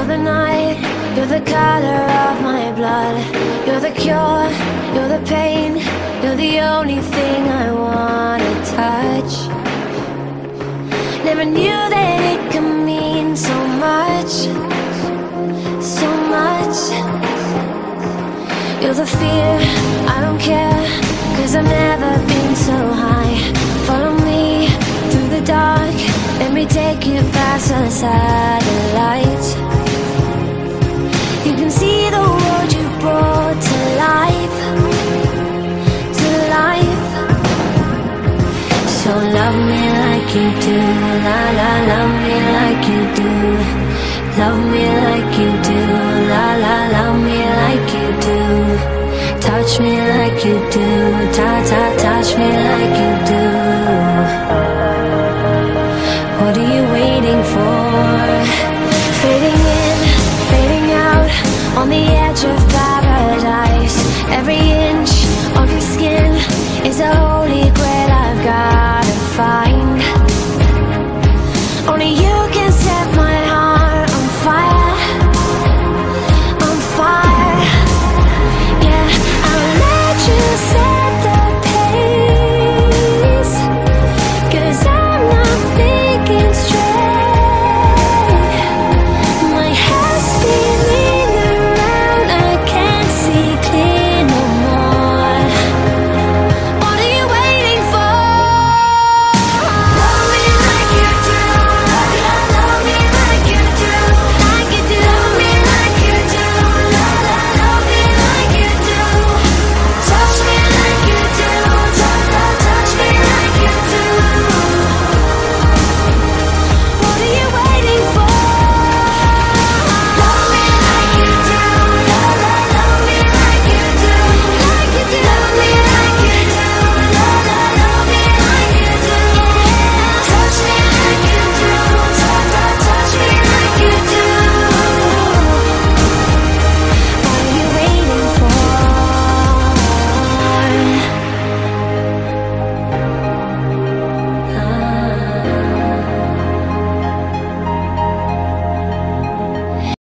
You're the night, you're the color of my blood. You're the cure, you're the pain. You're the only thing I wanna touch. Never knew that it could mean so much, so much. You're the fear, I don't care, 'cause I've never been so high. Follow me through the dark, let me take you past the satellites. You can see the world you brought to life, to life. So love me like you do, la la, love me like you do. Love me like you do, la la, love me like you do. Touch me like you do, ta ta, touch me like you do. What are you waiting for?